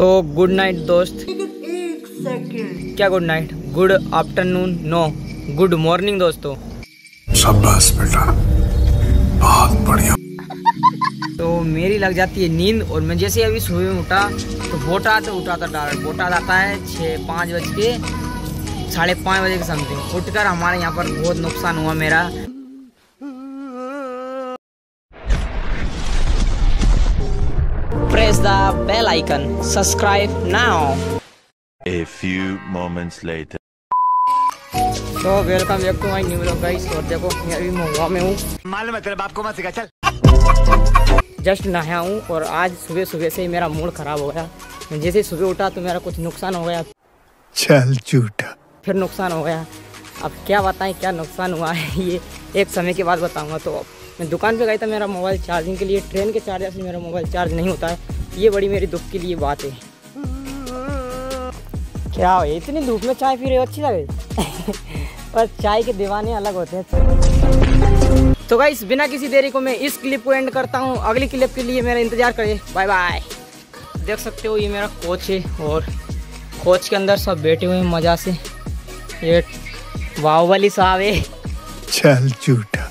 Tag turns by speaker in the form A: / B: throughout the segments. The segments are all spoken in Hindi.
A: तो गुड नाइट दोस्त।
B: एक सेकंड,
A: क्या good night? Good afternoon, no good morning दोस्तों।
C: शाबाश बेटा, बहुत बढ़िया।
A: तो मेरी लग जाती है नींद और मैं जैसे अभी सुबह में उठा तो बोटा तो उठा था डायरेक्ट। बोटा आता है 5 बज के 5:30 बजे के समथिंग। उठकर हमारे यहाँ पर बहुत नुकसान हुआ मेरा। Press the bell icon. Subscribe now.
D: A few moments later.
A: तो welcome back to my new vlog guys. और देखो मैं अभी महुआ में हूँ।
B: मालूम है तेरे बाप को मत सिखा, चल।
A: जस्ट नहाया हूँ और आज सुबह सुबह से ही मेरा मूड खराब हो गया। मैं जैसे सुबह उठा तो मेरा कुछ नुकसान हो गया।
C: चल झूठा।
A: फिर नुकसान हो गया। अब क्या बताएं क्या नुकसान हुआ है, ये एक समय के बाद बताऊंगा। तो मैं दुकान पे गया था मेरा मोबाइल चार्जिंग के लिए। ट्रेन के चार्जर से मेरा मोबाइल चार्ज नहीं होता है। ये बड़ी मेरी दुख के लिए बात है। क्या हो, इतनी धूप में चाय पी रहे हो? अच्छी लगे पर चाय के दीवाने अलग होते हैं। तो गाइस बिना किसी देरी को मैं इस क्लिप को एंड करता हूँ। अगली क्लिप के लिए मेरा इंतजार करिए। Bye bye. देख सकते हो ये मेरा कोच है और कोच के अंदर सब बैठे हुए हैं मज़ा से। ये बाहुबली साहब है।
C: चल झूठा।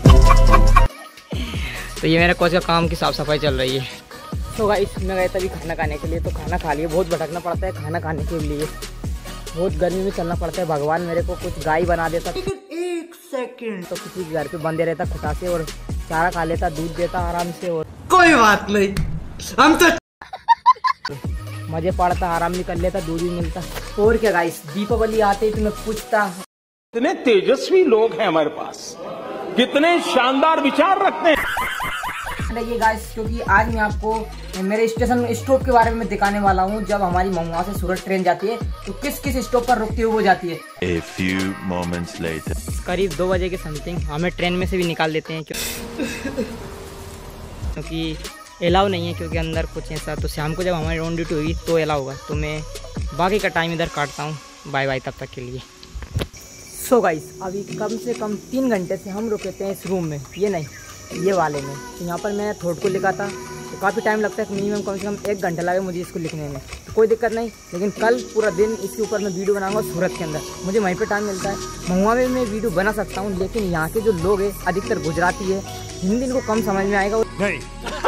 A: तो ये मेरे कोच का काम की साफ सफाई चल रही है। तो गाइस मैं गया था अभी खाना खाने के लिए। तो खाना खा लिया। बहुत भटकना पड़ता है खाना खाने के लिए। बहुत गर्मी में चलना पड़ता है। भगवान मेरे को कुछ गाय बना देता
B: एक सेकंड,
A: तो किसी घर पे बंदे रहता खुटा से और चारा खा लेता, दूध देता आराम से और
B: कोई बात नहीं, हम तो
A: मजे पड़ता, आराम भी कर लेता, दूध भी मिलता। और क्या गाइस, दीपावली आते ही तो मैं पूछता
E: कितने तेजस्वी लोग हैं हमारे पास, कितने शानदार विचार रखते हैं।
A: ये गाइस, क्योंकि आज मैं आपको मेरे स्टेशन स्टॉप के बारे में दिखाने वाला हूँ। जब हमारी महुआ से सूरत ट्रेन जाती है तो किस किस स्टॉप पर रुकती हुई वो जाती है।
D: A few moments later.
A: करीब 2 बजे के समथिंग हमें ट्रेन में से भी निकाल देते हैं क्योंकि अलाउ नहीं है, क्योंकि अंदर कुछ ऐसा। तो शाम को जब हमारी ऑन ड्यूटी होगी तो अलाउ होगा। तो मैं बाकी का टाइम इधर काटता हूँ। बाय बाय तब तक के लिए। सो गाइस अभी कम से कम 3 घंटे से हम रुके थे इस रूम में, ये नहीं ये वाले में। तो यहाँ पर मैं थोड़ को लिखा था तो काफ़ी टाइम लगता है, मिनिमम कम से कम 1 घंटा लगे मुझे इसको लिखने में। तो कोई दिक्कत नहीं, लेकिन कल पूरा दिन इसके ऊपर मैं वीडियो बनाऊंगा। सूरत के अंदर मुझे वहीं पे टाइम मिलता है। महुआ में मैं वीडियो बना सकता हूँ, लेकिन यहाँ के जो लोग हैं अधिकतर गुजराती है, हिंदी इनको कम समझ में आएगा।
E: नहीं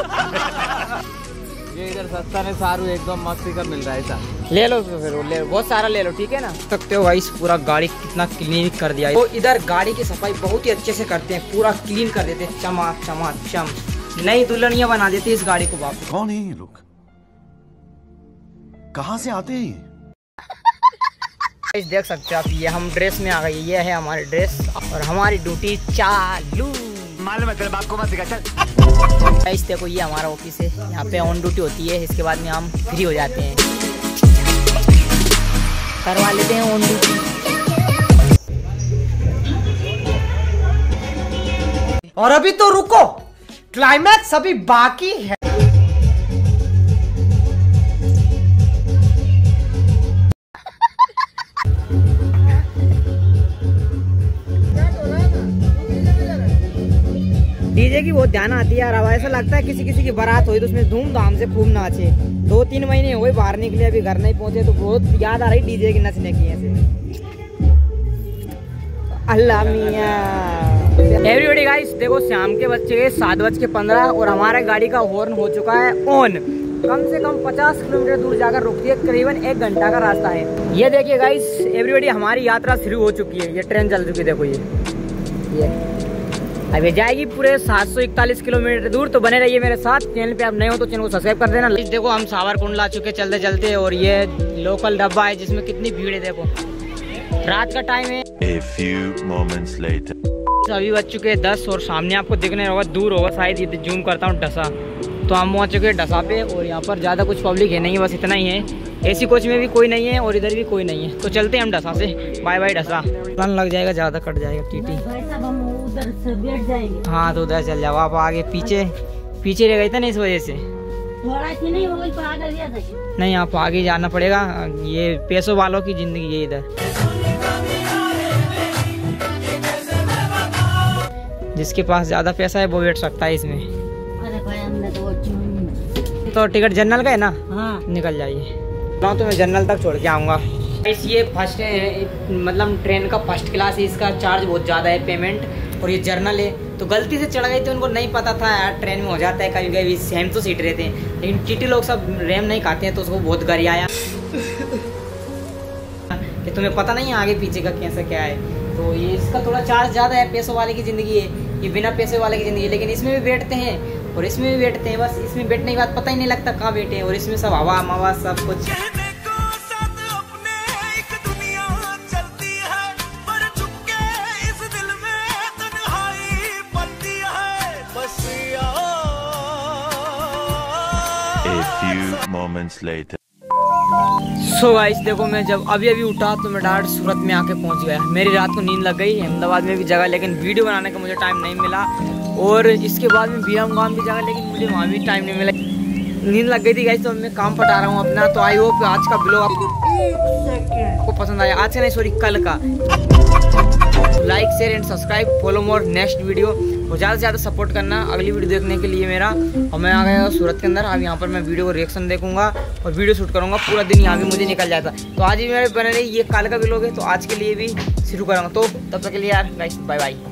B: ये इधर सस्ता में सारू एकदम मस्ती का मिल रहा है सर।
A: ले लो फिर, ले लो, बहुत सारा ले लो, ठीक है ना। सकते हो भाई पूरा गाड़ी कितना क्लीन कर दिया है। तो इधर गाड़ी की सफाई बहुत ही अच्छे से करते हैं, पूरा क्लीन कर देते हैं, चमाक चमाक चम। नई दुल्हनिया बना देती है इस गाड़ी को। वापस
F: कौन है ये लोग, कहाँ से आते हैं?
A: देख सकते हो आप, ये हम ड्रेस में आ गए। ये है हमारी ड्रेस और हमारी ड्यूटी चालू।
B: मालूम है तेरे बाप को मत सिखा, चल।
A: गाइस देखो ये हमारा ऑफिस है, यहाँ पे ऑन ड्यूटी होती है। इसके बाद में हम फ्री हो जाते हैं, करवा लेते हैं ऑन ड्यूटी।
B: और अभी तो रुको, क्लाइमैक्स अभी बाकी है।
A: डीजे की बहुत ध्यान आती है यार। अब ऐसा लगता है किसी किसी की बारात हुई तो उसमें धूमधाम से खूब नाचे। 2-3 महीने हुए बाहर निकले, अभी घर नहीं पहुंचे तो बहुत याद आ रही डीजे की नचने की ऐसे। अल्लाह मियां। एवरीबॉडी गाइस देखो, शाम के बज गए 7:15 और हमारे गाड़ी का हॉर्न हो चुका है ऑन। कम से कम 50 किलोमीटर दूर जाकर रुकती है, करीबन 1 घंटा का रास्ता है। ये देखिए गाइस, एवरीबॉडी हमारी यात्रा शुरू हो चुकी है। ये ट्रेन चल चुकी है, देखो ये अभी जाएगी पूरे 741 किलोमीटर दूर। तो बने रहिए मेरे साथ। चैनल पे आप नए हो तो चैनल को सब्सक्राइब कर देना। देखो हम सावरकुंडला आ चुके चलते चलते, और ये लोकल डब्बा है जिसमें कितनी भीड़ है। देखो रात का टाइम है।
D: A few moments later.
A: अभी बज चुके 10 और सामने आपको दिखने होगा, दूर होगा शायद, ये जूम करता हूँ, डसा। तो हम पहुँच चुके हैं डसा पे और यहाँ पर ज़्यादा कुछ पब्लिक है नहीं, बस इतना ही है। एसी कोच में भी कोई नहीं है और इधर भी कोई नहीं है। तो चलते हैं हम डसा से। Bye bye डसा। प्लान लग जाएगा, ज़्यादा कट जाएगा टीटी।
G: उधर से बैठ जाएंगे।
A: हाँ तो उधर चल जाओ आप। आगे पीछे रह गए थे ना, इस वजह से।
G: नहीं हो गई, आगे
A: नहीं, आप आगे जाना पड़ेगा। ये पैसों वालों की जिंदगी है इधर। जिसके पास ज्यादा पैसा है वो बैठ सकता है इसमें।
G: अरे भाई हमने तो
A: तो टिकट जनरल का है ना?
G: हाँ।
A: निकल जाइए। तो मैं जनरल तक छोड़ के आऊँगा। इस ये फर्स्ट मतलब ट्रेन का फर्स्ट क्लास है, इसका चार्ज बहुत ज़्यादा है पेमेंट। और ये जर्नल है तो गलती से चढ़ गई थी, उनको नहीं पता था यार ट्रेन में हो जाता है कभी कभी सेम तो सीट रहते हैं, लेकिन चीटी लोग सब रैम नहीं खाते हैं तो उसको बहुत गरी आया कि तुम्हें पता नहीं है आगे पीछे का कैसा क्या है। तो ये इसका थोड़ा चार्ज ज़्यादा है, पैसों वाले की ज़िंदगी है, ये बिना पैसे वाले की ज़िंदगी है। लेकिन इसमें भी बैठते हैं और इसमें भी बैठते हैं, बस इसमें बैठने के बाद पता ही नहीं लगता कहाँ बैठे हैं। और इसमें सब हवा मवा सब कुछ।
D: A few moments later.
A: So guys देखो, मैं जब अभी उठा तो मैं डायरेक्ट सूरत में आके पहुंच गया। मेरी रात को नींद लग गई अहमदाबाद में भी जगह, लेकिन वीडियो बनाने का मुझे टाइम नहीं मिला। और इसके बाद में बीरमगाम भी जगह, लेकिन मुझे वहाँ भी टाइम नहीं मिला, नींद लग गई थी गाइस। तो मैं काम पटा रहा हूँ अपना। तो आई होप आज का ब्लॉग आपको पसंद आया। आज का नहीं सॉरी कल का। Like share and subscribe, follow more next video. और ज़्यादा से ज़्यादा सपोर्ट करना अगली वीडियो देखने के लिए मेरा। और मैं आ गया सूरत के अंदर। अब यहाँ पर मैं वीडियो को रिएक्शन देखूंगा और वीडियो शूट करूँगा। पूरा दिन यहाँ भी मुझे निकल जाता। तो आज भी मेरे बने रही, ये कल का ब्लॉग है तो आज के लिए भी शुरू करूँगा। तो तब तक के लिए यार गाइस बाय बाय।